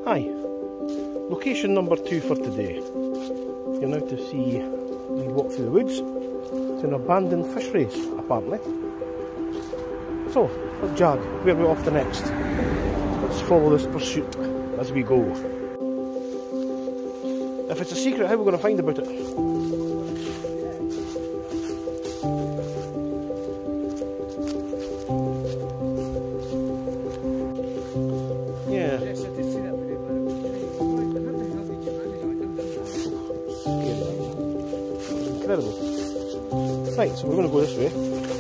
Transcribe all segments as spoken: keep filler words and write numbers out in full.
Hi, location number two for today. You're now to see we walk through the woods to an abandoned fisheries, apparently. So, Jag, where are we off to next? Let's follow this pursuit as we go. If it's a secret, how are we going to find about it? Yeah. Incredible. Right, so we're going to go this way.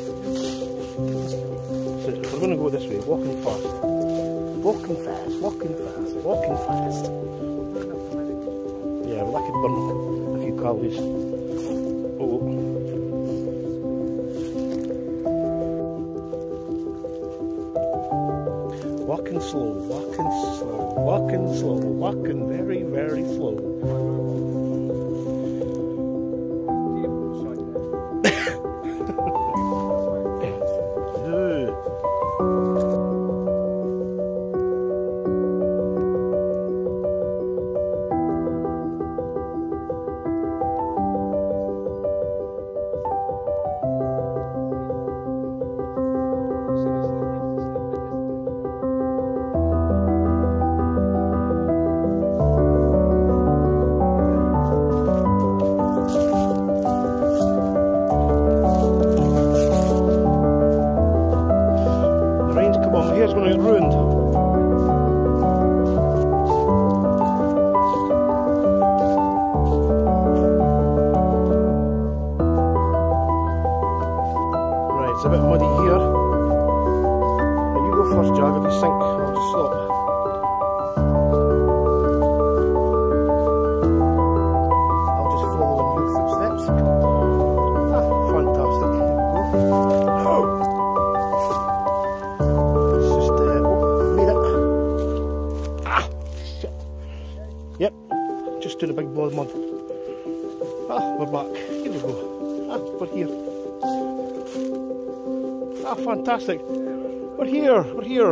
So we're going to go this way, walking fast. Walking fast, walking fast, walking fast. Yeah, well, I could burn a few calories. Oh. Walking slow, walking slow, walking slow, walking very, very slow. Here's going to get ruined. Right, it's a bit muddy here. Now you go first, Jag. If you sink, I'll just stop. I'll just follow in your footsteps. Ah, fantastic. Here we go. Oh. Yep, just to the big ball of mud. Ah, we're back. Here we go. Ah, we're here. Ah, fantastic. We're here, we're here.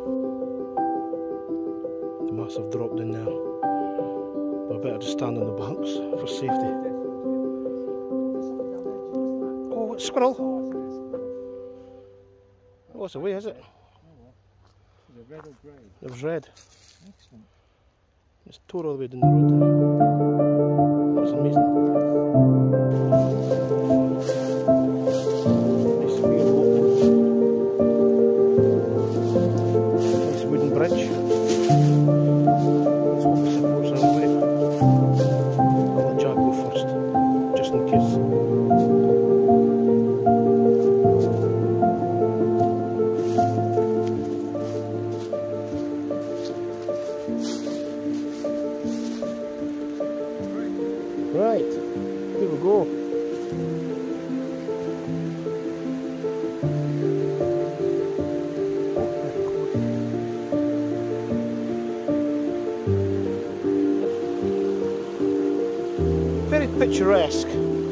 The massive drop down there. But I better just stand on the banks for safety. Oh, it's a squirrel. Oh, it's away, is it? Is it red or grey? It was red. Excellent. It's tore all the way down the road there. That was amazing. Nice weird walk. Nice wooden bridge. Let's hope the supports are away. I'll let Jag go first, just in case. Right, here we go. Very picturesque.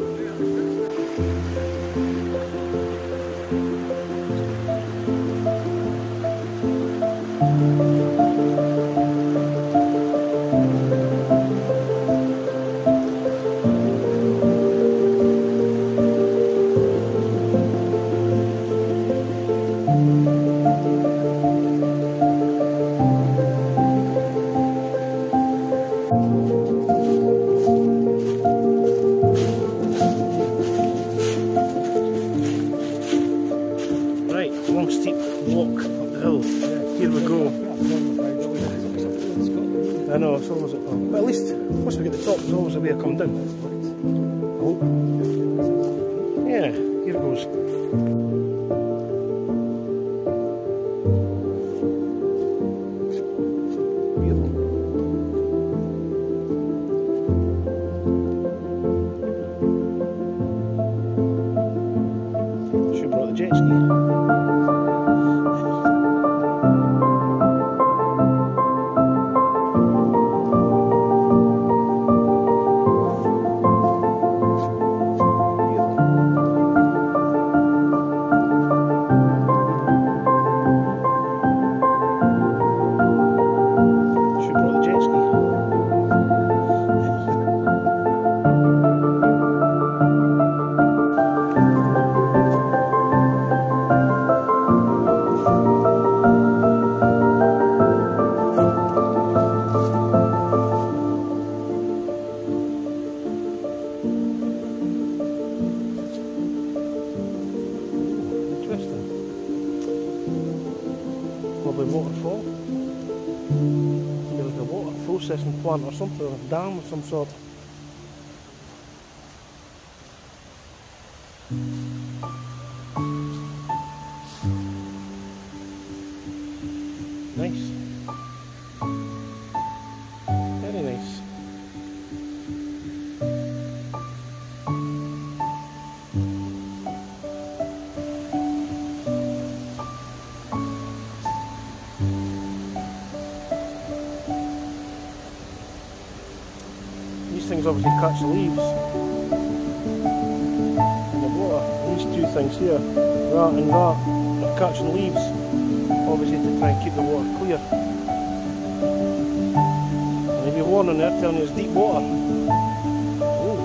Right, long steep walk up the hill. Here we go. I know, it's always a, but at least once we get to the top, there's always a way of coming down. I hope. Yeah, here goes. Should have brought the jet ski. Lovely waterfall. There's a water processing plant or something, or a dam of some sort. Nice. Very nice. These things obviously catch the leaves in the water. These two things here, that and that, are catching leaves, obviously to try and keep the water clear. And if you're warning there telling you it's deep water. Ooh.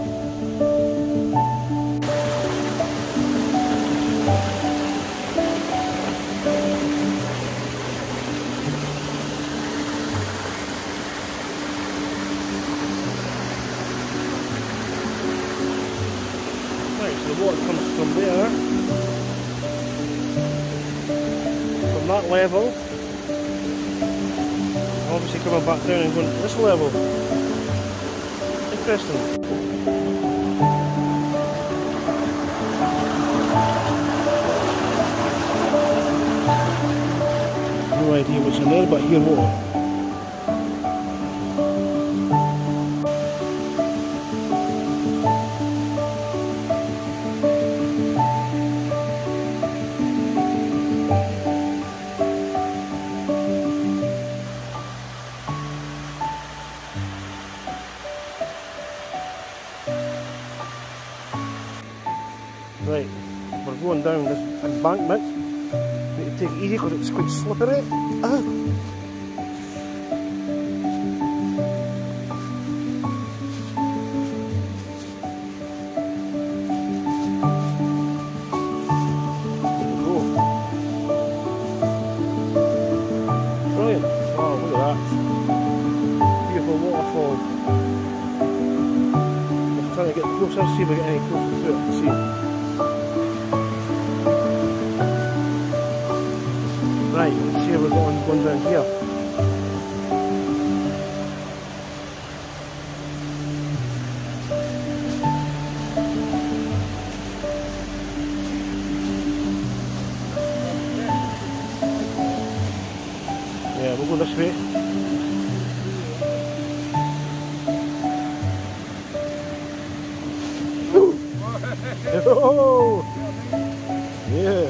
Right, so the water comes from there, from that level, obviously coming back down and going to this level. Interesting. No idea what's in there, but I hear water. Right, we're going down this embankment. Need to take it easy because it's quite slippery. Ah. There we go. Brilliant. Wow, look at that. Beautiful waterfall. I'm trying to get closer, see if we get any closer to it. See. Right, let's see how we're going, going down here. Yeah, we'll go this way. Oh! Yeah.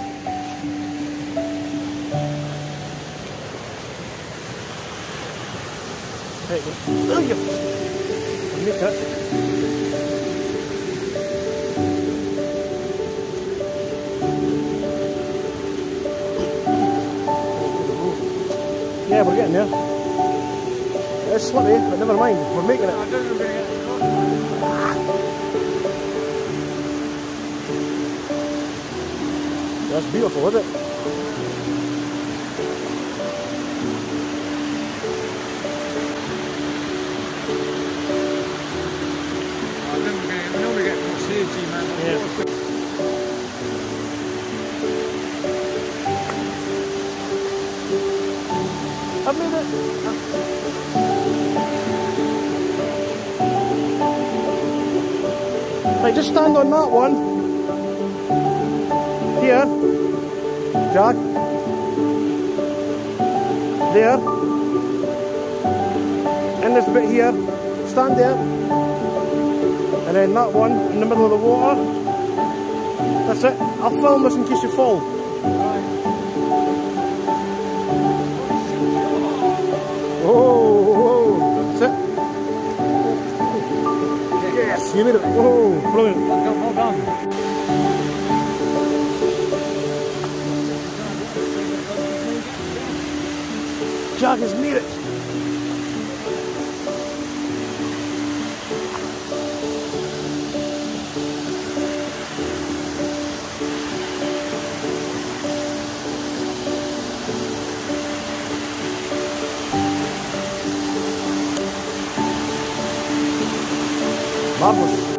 Hey, oh yeah. Make that. Yeah, we're getting there. It's slippy, but never mind. We're making it. That's beautiful, isn't it? Yeah. I've made it. Right, just stand on that one. Here. Jack. There. In this bit here. Stand there. And then that one in the middle of the water. That's it. I'll film this in case you fall. Oh, oh, that's it. Yes, you made it. Oh, brilliant. Well done. Jack has made it. Vamos.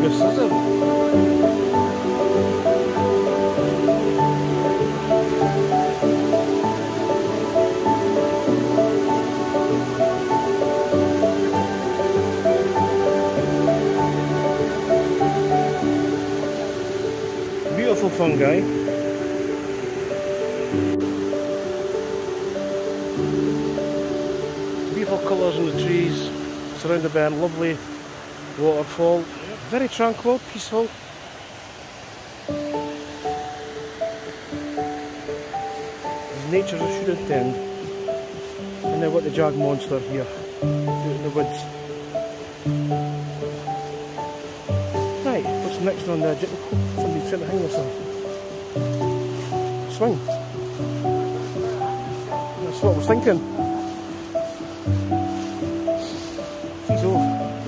fungus, is it? Beautiful fungi. Beautiful colours in the trees, surrounded by a lovely waterfall. Very tranquil, peaceful. As nature should intend. And now what the jag monster here out in the woods. Right, what's next on the agenda? Somebody's trying to hang themselves. Swing. That's what I was thinking. He's off.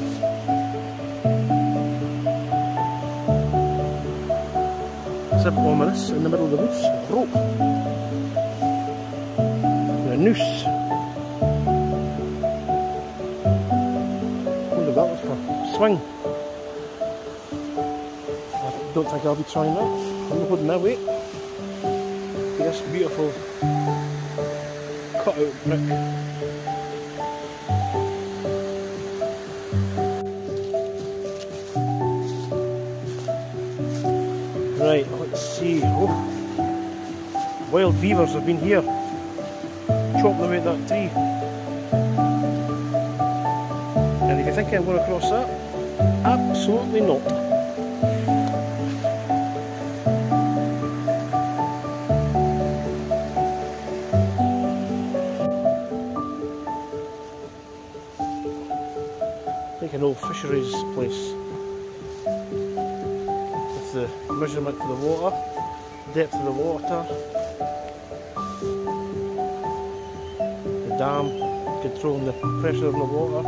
It's a bit ominous in the middle of the woods. A rope. And a noose. I wonder what that was for. Swing. I don't think I'll be trying that. I'm not holding that weight. This beautiful cut out brick. Right, let's see. Oh, wild beavers have been here, chopping away at that tree. And if you think I'm going to cross that, absolutely not. Like an old fisheries place. With the measurement for the water, depth of the water, the dam controlling the pressure in the water,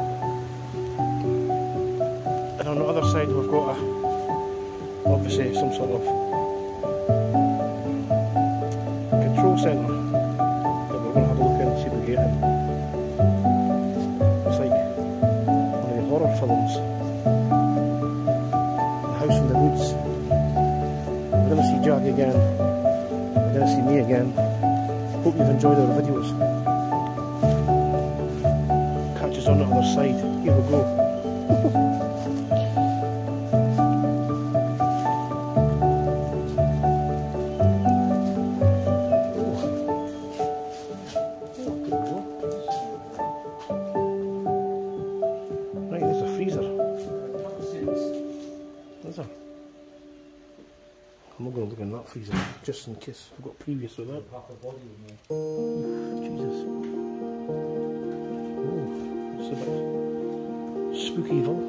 and on the other side we've got a, obviously some sort of control centre that we're going to have a look in and see if we get in. It's like one of the horror films. The House in the Woods. We're going to see Jag again. We're going to see me again. Hope you've enjoyed our videos. Catch us on the other side. Here we go. Right, there's a freezer. Is there? I'm not going to look in that freezer, just in case I've got previous with that. Jesus. Oh, it's a bit spooky-evil.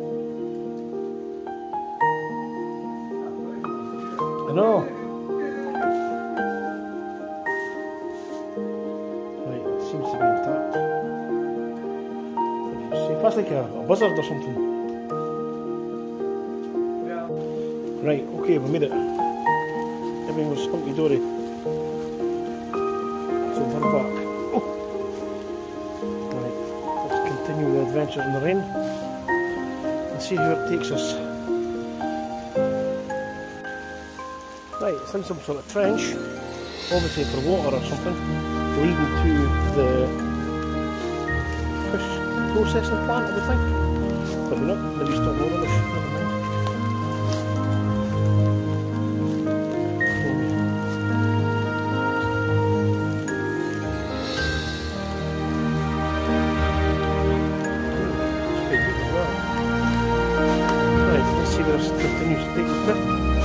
I know. Right, it seems to be intact. See, if that's like a, a buzzard or something. Right, okay, we made it. Everything was hunky-dory. So we're back. Oh. Right, let's continue the adventure in the rain and see where it takes us. Right, it's in some sort of trench, obviously for water or something, leading to the fish processing plant, I would think. Maybe not, maybe still more rubbish, never mind. This continues to take a trip.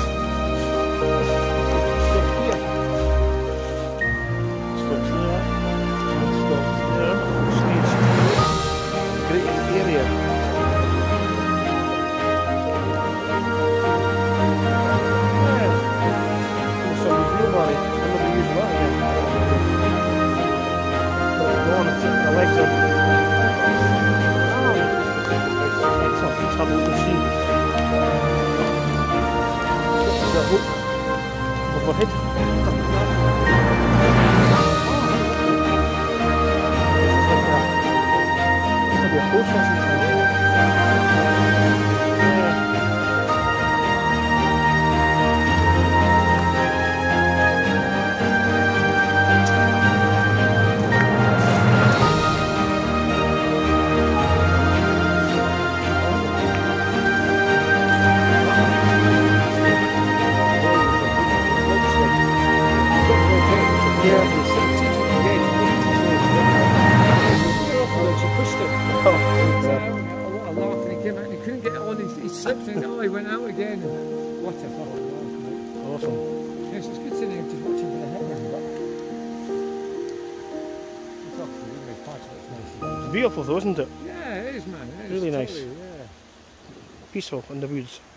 Stops here. Stops there. And stops there. Stays here. Great area. Yeah. There's some blueberry. I'm going to be using that again. Put it on and sit the legs up. Oh, excellent. Let's have a look and see. The hook overhead. Maybe a processing plant. Yeah. Oh, So, yeah. a lot of laughing. He came out and he couldn't get on. He, he slipped and oh, he went out again. What a fucking laugh, mate. Awesome. Yes, it's good sitting and just watching for the headwind, but it's obviously really quite so nice. It's beautiful though, isn't it? Yeah, it is, man. It is Really nice. totally, yeah. Peaceful in the woods.